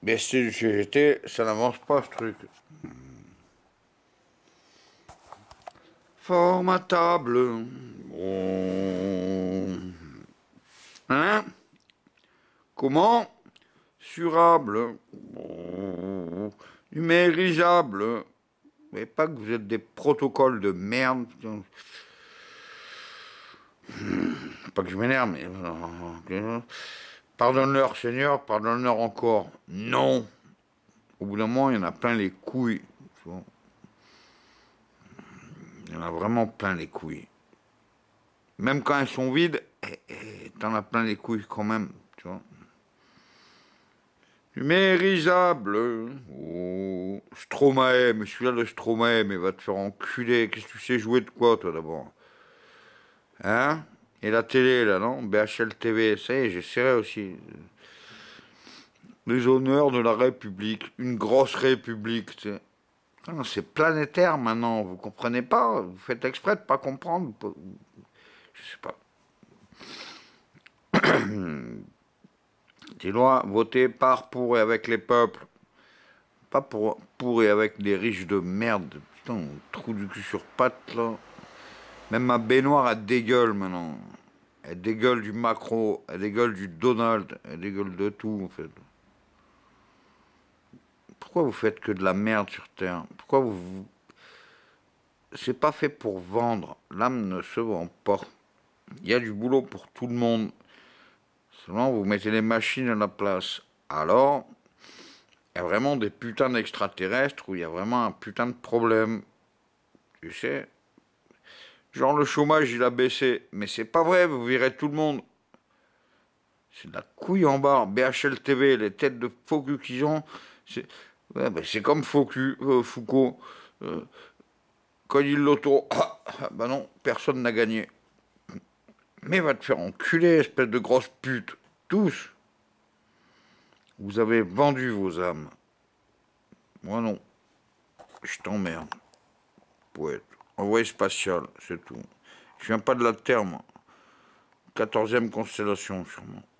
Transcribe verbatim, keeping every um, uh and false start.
Mais c'est du C G T, ça n'avance pas ce truc. Formatable. Bon. Hein? Comment? Surable. Bon. Numérisable. Mais pas que vous êtes des protocoles de merde. Pas que je m'énerve, mais... Pardonne-leur, Seigneur, pardonne-leur encore. Non. Au bout d'un moment, il y en a plein les couilles. Tu vois. Il y en a vraiment plein les couilles. Même quand elles sont vides, eh, eh, t'en as plein les couilles quand même. Tu vois. Numérisable. Oh. Stromae, mais celui-là, le Stromae, mais va te faire enculer. Qu'est-ce que tu sais jouer de quoi, toi, d'abord? Hein? Et la télé, là, non? B H L T V, ça y est, j'essaierai aussi. Les honneurs de la République. Une grosse République, tu sais. Non, c'est planétaire maintenant, vous comprenez pas? Vous faites exprès de pas comprendre? Je sais pas. Des lois votées par, pour et avec les peuples. Pas pour, pour et avec des riches de merde. Putain, trou du cul sur pattes, là. Même ma baignoire, elle dégueule maintenant. Elle dégueule du Macron, elle dégueule du Donald, elle dégueule de tout, en fait. Pourquoi vous faites que de la merde sur Terre? Pourquoi vous... C'est pas fait pour vendre. L'âme ne se vend pas. Il y a du boulot pour tout le monde. Seulement, vous mettez les machines à la place. Alors, il y a vraiment des putains d'extraterrestres où il y a vraiment un putain de problème. Tu sais? Genre, le chômage, il a baissé. Mais c'est pas vrai, vous virez tout le monde. C'est de la couille en barre. B H L T V, les têtes de faux cul qu'ils ont. C'est ouais, ben c'est comme faux cul, euh, Foucault. Euh, quand il l'auto. Ah, bah non, personne n'a gagné. Mais va te faire enculer, espèce de grosse pute. Tous. Vous avez vendu vos âmes. Moi non. Je t'emmerde. Poète. Envoyé spatial, c'est tout. Je viens pas de la Terre, moi. quatorzième constellation, sûrement.